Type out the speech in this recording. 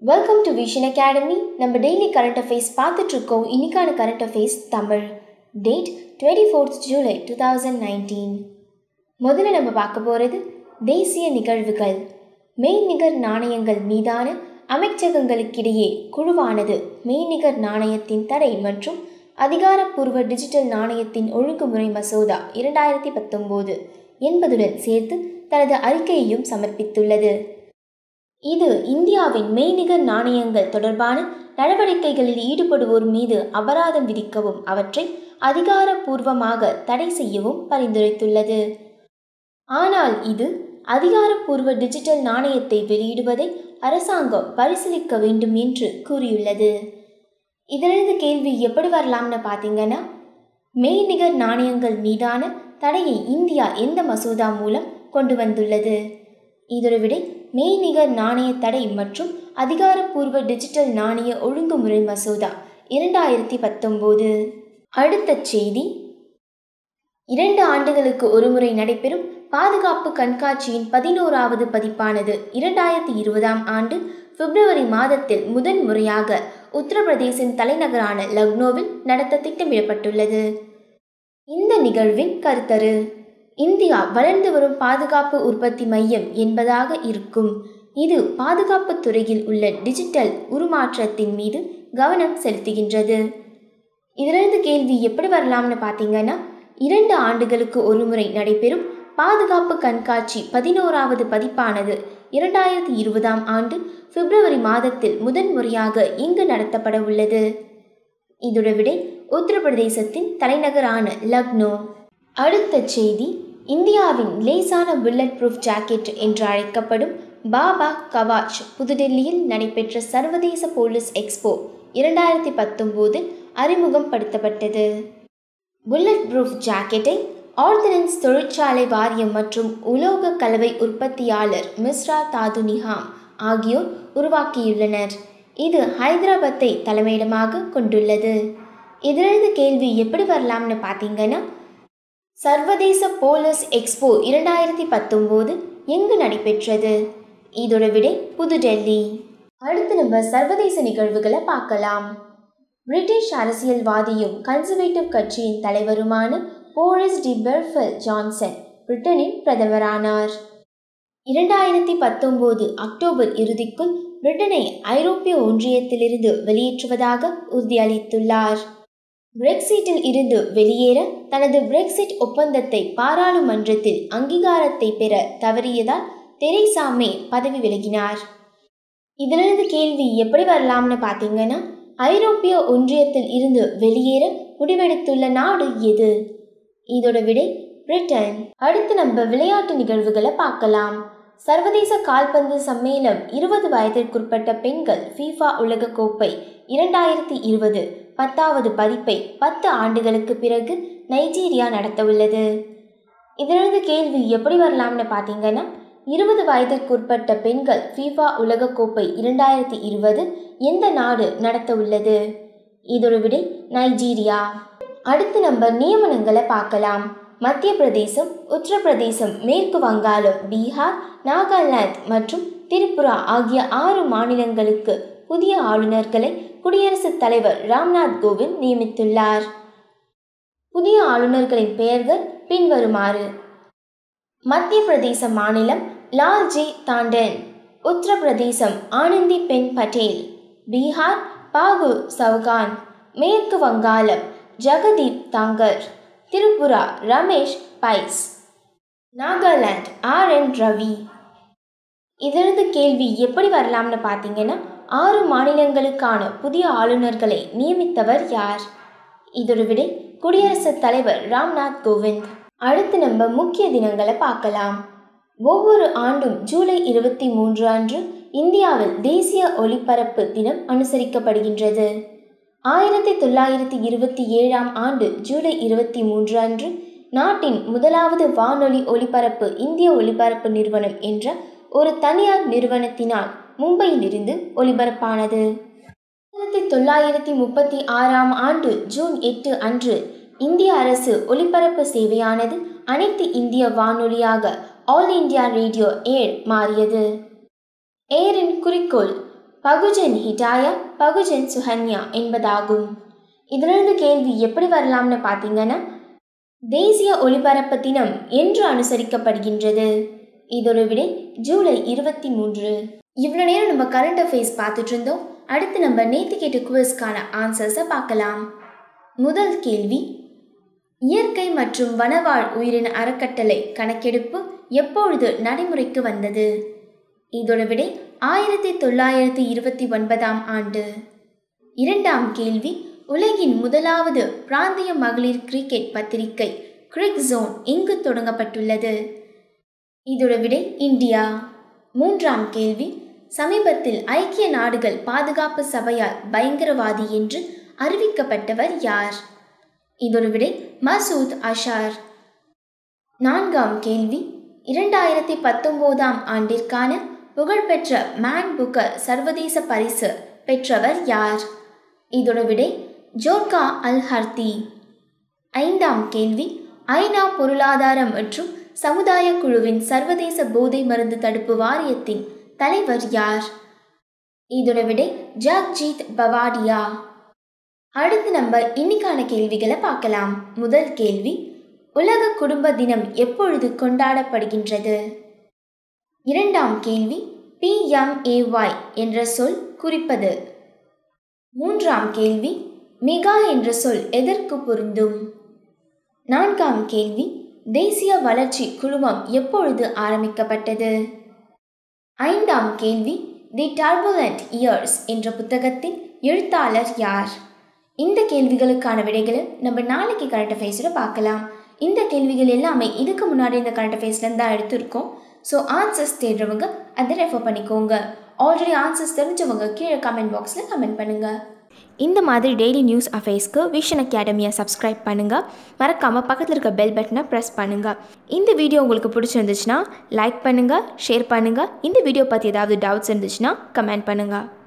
Welcome to Vision Academy. நம்ம daily current affairs பார்த்துட்டு இருக்கோம். இன்னைக்கான current affairs Tamil. Date 24th July 2019. முதல்ல நம்ம பார்க்க போகிறது தேசிய நிகழ்வுகள். மெய்நிகர் நாணயங்கள் மீதான அமைச்சகங்களுக்கிடையே குழுவானது மெய்நிகர் நாணயத்தின் தடை மற்றும் அதிகாரப்பூர்வ டிஜிட்டல் நாணயத்தின் ஒழுங்குமுறை மசோதா 2019 என்பதுடன் சேர்த்து தனது அறிக்கையையும் சமர்ப்பித்துள்ளது. இது இந்தியாவின் மெய்நிகர் நாணயங்கள் தொடர்பான நடவடிக்கைகளில் ஈடுபடுவோர் மீது அபராதம் விதிக்கவும் அவற்றை அதிகாரப்பூர்வமாக தடை செய்யவும் பரிந்துரைத்துள்ளது. ஆனால் இது அதிகாரப்பூர்வ டிஜிட்டல் நாணயத்தை வெளியிடுவதை அரசாங்கம் பரிசீலிக்க வேண்டும் என்று கூறியுள்ளது. இதிலிருந்து கேள்வி எப்படி வரலாம்னு பார்த்தீங்கன்னா, மெய்நிகர் நாணயங்கள் மீதான தடையை இந்தியா எந்த மசோதா மூலம் கொண்டு வந்துள்ளது? இதோட விடை மெய்நிகர் நாணய தடை மற்றும் அதிகாரப்பூர்வ டிஜிட்டல் நாணய ஒழுங்குமுறை மசோதா 2019. அடுத்த செய்தி, 2 ஆண்டுகளுக்கு ஒருமுறை நடைபெறும் பாதுகாப்பு கண்காட்சியின் 11வது பதிப்பானது 2020ஆம் ஆண்டு பிப்ரவரி மாதத்தில் முதன் முறையாக உத்தரப்பிரதேசின் தலைநகரான லக்னோவில் நடத்த திட்டமிடப்பட்டுள்ளது. இந்த நிகழ்வின் கருத்தரு இந்தியா வளர்ந்து வரும் பாதுகாப்பு உற்பத்தி மையம் என்பதாக இருக்கும். இது பாதுகாப்பு துறையில் உள்ள டிஜிட்டல் உருமாற்றத்தின் மீது கவனம் செலுத்துகின்றது. இதிலிருந்து கேள்வி எப்படி வரலாம்னு பார்த்தீங்கன்னா, 2 ஆண்டுகளுக்கு ஒருமுறை நடைபெறும் பாதுகாப்பு கண்காட்சி 11வது பதிப்பானது 2020ஆம் ஆண்டு பிப்ரவரி மாதத்தில் முதன்முறையாக இங்கு நடத்தப்பட உள்ளது. இதோட விடை உத்தரப்பிரதேசத்தின் தலைநகரான லக்னோ. அடுத்த செய்தி, இந்தியாவின் லேசான புல்லட் ப்ரூஃப் ஜாக்கெட் என்று அழைக்கப்படும் பாபா கவாச் புதுடெல்லியில் நடைபெற்ற சர்வதேச போலீஸ் எக்ஸ்போ 2019 அறிமுகப்படுத்தப்பட்டது. புல்லட் ப்ரூஃப் ஜாக்கெட்டை ஆர்டினன்ஸ் தொழிற்சாலை வாரியம் மற்றும் உலோக கலவை உற்பத்தியாளர் மிஸ்ரா தாது நிகாம் ஆகியோர் உருவாக்கியுள்ளனர். இது ஹைதராபாத்தை தலைமையிடமாக கொண்டுள்ளது. இதிலிருந்து கேள்வி எப்படி வரலாம்னு பார்த்தீங்கன்னா, சர்வதேச போலீஸ் எக்ஸ்போ 2019 எங்கு நடைபெற்றது? இதோட விடை புதுடெல்லி. அடுத்து நம்ம சர்வதேச நிகழ்வுகளை பார்க்கலாம். பிரிட்டிஷ் அரசியல்வாதியும் கன்சர்வேட்டிவ் கட்சியின் தலைவருமான போரிஸ் டி பெர்ஃபெல் ஜான்சன் பிரிட்டனின் பிரதமரானார். 2019 அக்டோபர் இறுதிக்குள் பிரிட்டனை ஐரோப்பிய ஒன்றியத்திலிருந்து வெளியேற்றுவதாக உறுதியளித்துள்ளார். பிரெக்சிட்டில் இருந்து வெளியேற தனது பிரெக்சிட் ஒப்பந்தத்தை பாராளுமன்றத்தில் அங்கீகாரத்தை பெற தவறியதால் தெரேசா மே பதவி விலகினார். இதிலிருந்து கேள்வி எப்படி வரலாம்னு பார்த்தீங்கன்னா, ஐரோப்பிய ஒன்றியத்தில் இருந்து வெளியேற முடிவெடுத்துள்ள நாடு எது? இதோட விடை பிரிட்டன். அடுத்து நம்ம விளையாட்டு நிகழ்வுகளை பார்க்கலாம். சர்வதேச கால்பந்து சம்மேளனம் 20 வயதிற்குட்பட்ட பெண்கள் FIFA உலகக்கோப்பை 2020 10வது பதிப்பை 10 ஆண்டுகளுக்கு பிறகு நைஜீரியா நடத்த உள்ளது. இதிலிருந்து கேள்வி எப்படி வரலாம்னு பார்த்தீங்கன்னா, 20 வயதிற்குட்பட்ட பெண்கள் FIFA உலகக்கோப்பை 2020 எந்த நாடு நடத்த உள்ளது? இதோட விடை நைஜீரியா. அடுத்து நம்ம நியமனங்களை பார்க்கலாம். மத்திய பிரதேசம், உத்தரப்பிரதேசம், மேற்கு வங்காளம், பீகார், நாகாலாந்து மற்றும் திரிபுரா ஆகிய 6 மாநிலங்களுக்கு புதிய ஆளுநர்களை குடியரசுத் தலைவர் ராம்நாத் கோவிந்த் நியமித்துள்ளார். புதிய ஆளுநர்களின் பெயர்கள் பின்வருமாறு: மத்திய பிரதேச மாநிலம் லால்ஜி தாண்டன், உத்தரப்பிரதேசம் ஆனந்தி பென் பட்டேல், பீகார் பாகு சவுகான், மேற்கு வங்காளம் ஜெகதீப் தாங்கர், திரிபுரா ரமேஷ் பைஸ், நாகாலாந்து RN ரவி. இதிலிருந்து கேள்வி எப்படி வரலாம்னு பார்த்தீங்கன்னா, 6 மாநிலங்களுக்கான புதிய ஆளுநர்களை நியமித்தவர் யார்? இதோட விடை குடியரசுத் தலைவர் ராம்நாத் கோவிந்த். அடுத்து நம்ம முக்கிய தினங்களை பார்க்கலாம். ஒவ்வொரு ஆண்டும் ஜூலை 23 அன்று இந்தியாவில் தேசிய ஒலிபரப்பு தினம் அனுசரிக்கப்படுகின்றது. 1927ஆம் ஆண்டு ஜூலை 23 அன்று நாட்டின் முதலாவது வானொலி ஒலிபரப்பு இந்திய ஒலிபரப்பு நிறுவனம் என்ற ஒரு தனியார் நிறுவனத்தினால் மும்பையில் இருந்து ஒலிபரப்பானது. 1936ஆம் ஆண்டு ஜூன் 8 அன்று இந்திய அரசு ஒலிபரப்பு சேவையானது அனைத்து இந்திய வானொலியாக ஆல் இந்தியா ரேடியோ ஏர் மாறியது. ஏரின் குறிக்கோள் பகுஜன் ஹிடாயா, பகுஜன் சுகன்யா என்பதாகும். இதிலிருந்து கேள்வி எப்படி வரலாம்னு பார்த்தீங்கன்னா, தேசிய ஒலிபரப்பு தினம் என்று அனுசரிக்கப்படுகின்றது. இதோட விடை ஜூலை 23. இவ்வளோ நேரம் நம்ம கரண்ட் அஃபேர்ஸ் பார்த்துட்டு இருந்தோம். அடுத்து நம்ம நேற்று கேட்ட குவிஸ்க்கான ஆன்சர்ஸை பார்க்கலாம். முதல் கேள்வி, இயற்கை மற்றும் வனவாழ் உயிரின அறக்கட்டளை கணக்கெடுப்பு எப்பொழுது நடைமுறைக்கு வந்தது? இதோட விடை 1929 ஆண்டு. இரண்டாம் கேள்வி, உலகின் முதலாவது பிராந்திய மகளிர் கிரிக்கெட் பத்திரிகை கிரிக் ஜோன் எங்கு தொடங்கப்பட்டுள்ளது? இதோட விடை இந்தியா. மூன்றாம் கேள்வி, சமீபத்தில் ஐக்கிய நாடுகள் பாதுகாப்பு சபையால் பயங்கரவாதி என்று அறிவிக்கப்பட்டவர் யார்? இதோட விடை மசூத் அஷார். நான்காம் கேள்வி, 2019 ஆண்டிற்கான புகழ்பெற்ற மேன் புக்கர் சர்வதேச பரிசு பெற்றவர் யார்? இதோட விடை ஜோர்கா அல் ஹர்தி. ஐந்தாம் கேள்வி, ஐநா பொருளாதார மற்றும் சமுதாய குழுவின் சர்வதேச போதை மருந்து தடுப்பு வாரியத்தின் தலைவர் யார்? இதோட விடை ஜக்ஜீத் பவாடியா. அடுத்து நம்ம இன்னைக்கான கேள்விகளை பார்க்கலாம். முதல் கேள்வி, உலக குடும்ப தினம் எப்பொழுது கொண்டாடப்படுகின்றது? இரண்டாம் கேள்வி, PMAY என்ற சொல் குறிப்பது? மூன்றாம் கேள்வி, மெகா என்ற சொல் எதற்கு பொருந்தும்? நான்காம் கேள்வி, தேசிய வளர்ச்சி குழுமம் எப்பொழுது ஆரம்பிக்கப்பட்டது? ஐந்தாம் கேள்வி, தி டர்புலண்ட் இயர்ஸ் என்ற புத்தகத்தின் எழுத்தாளர் யார்? இந்த கேள்விகளுக்கான விடைகளை நம்ம நாளைக்கு கரண்ட் அஃபேர்ஸில் பார்க்கலாம். இந்த கேள்விகள் எல்லாமே இதுக்கு முன்னாடி இந்த கரண்ட் அஃபேர்ஸ்லேருந்து தான் எடுத்திருக்கோம். ஸோ ஆன்சர்ஸ் தேடுறவங்க அதை ரெஃபர் பண்ணிக்கோங்க. ஆல்ரெடி ஆன்சர்ஸ் தெரிஞ்சவங்க கீழே கமெண்ட் பாக்ஸில் கமெண்ட் பண்ணுங்கள். இந்த மாதிரி டெய்லி நியூஸ் அஃபேர்ஸ்க்கு விஷன் அகாடமியை சப்ஸ்கிரைப் பண்ணுங்கள். மறக்காமல் பக்கத்தில் இருக்க பெல் பட்டனை ப்ரெஸ் பண்ணுங்கள். இந்த வீடியோ உங்களுக்கு பிடிச்சிருந்துச்சுன்னா லைக் பண்ணுங்கள், ஷேர் பண்ணுங்கள். இந்த வீடியோ பற்றி ஏதாவது டவுட்ஸ் இருந்துச்சுன்னா கமெண்ட் பண்ணுங்கள்.